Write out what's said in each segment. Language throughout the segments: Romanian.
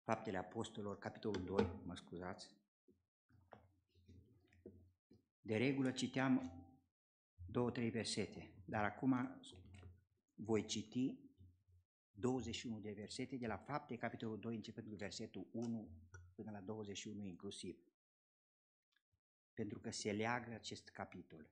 Faptele Apostolilor, capitolul 2, mă scuzați. De regulă citeam 2-3 versete, dar acum voi citi 21 de versete de la Fapte, capitolul 2, începând cu versetul 1 până la 21 inclusiv, pentru că se leagă acest capitol.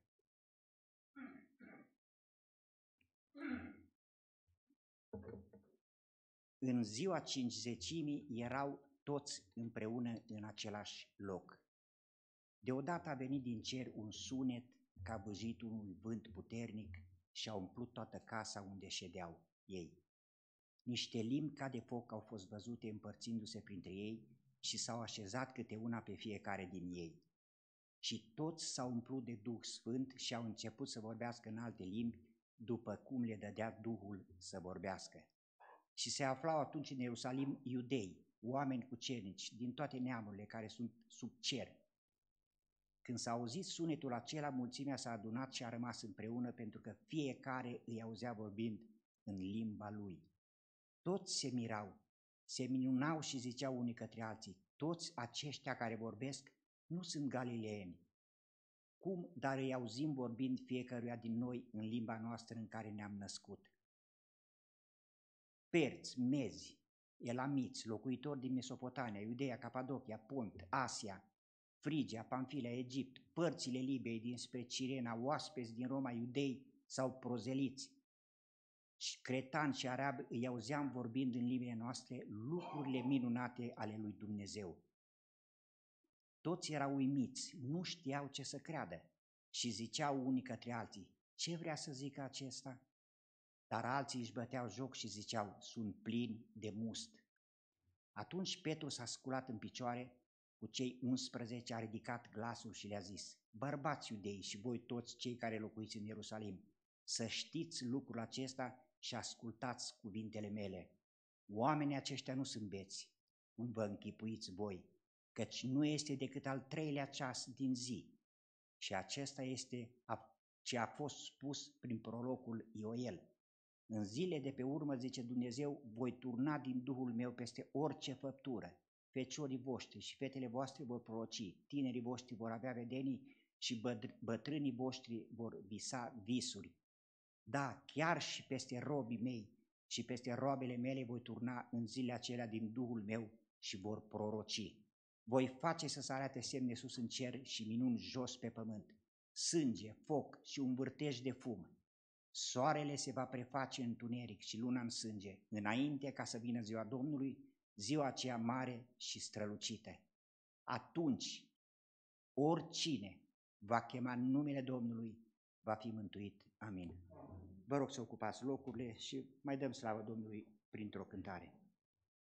În ziua Cincizecimii erau toți împreună în același loc. Deodată a venit din cer un sunet ca vâjitul unui vânt puternic și a umplut toată casa unde ședeau ei. Niște limbi ca de foc au fost văzute împărțindu-se printre ei și s-au așezat câte una pe fiecare din ei. Și toți s-au umplut de Duh Sfânt și au început să vorbească în alte limbi, după cum le dădea Duhul să vorbească. Și se aflau atunci în Ierusalim iudei, oameni cucernici din toate neamurile care sunt sub cer. Când s-a auzit sunetul acela, mulțimea s-a adunat și a rămas împreună, pentru că fiecare îi auzea vorbind în limba lui. Toți se mirau, se minunau și ziceau unii către alții: toți aceștia care vorbesc nu sunt galileeni. Cum dar îi auzim vorbind fiecăruia din noi în limba noastră în care ne-am născut? Perți, mezi, elamiți, locuitori din Mesopotamia, Iudeea, Capadocia, Pont, Asia, Frigia, Pamfilia, Egipt, părțile Libiei dinspre Cirena, oaspeți din Roma, iudei sau prozeliți, cretani și arabi, îi auzeam vorbind în limbile noastre lucrurile minunate ale lui Dumnezeu. Toți erau uimiți, nu știau ce să creadă și ziceau unii către alții: ce vrea să zică acesta? Dar alții își băteau joc și ziceau: sunt plini de must. Atunci Petru s-a sculat în picioare cu cei 11, a ridicat glasul și le-a zis: bărbați iudei și voi toți cei care locuiți în Ierusalim, să știți lucrul acesta și ascultați cuvintele mele. Oamenii aceștia nu sunt beți, cum vă închipuiți voi, căci nu este decât al 3-lea ceas din zi. Și acesta este ce a fost spus prin prorocul Ioel. În zile de pe urmă, zice Dumnezeu, voi turna din Duhul meu peste orice făptură. Feciorii voștri și fetele voastre vor proroci, tinerii voștri vor avea vedenii și bătrânii voștri vor visa visuri. Da, chiar și peste robii mei și peste roabele mele voi turna în zilele acelea din Duhul meu și vor proroci. Voi face să se arate semne sus în cer și minuni jos pe pământ, sânge, foc și un vârtej de fum. Soarele se va preface în întuneric și luna în sânge, înainte ca să vină ziua Domnului, ziua aceea mare și strălucită. Atunci, oricine va chema numele Domnului va fi mântuit. Amin. Vă rog să ocupați locurile și mai dăm slavă Domnului printr-o cântare.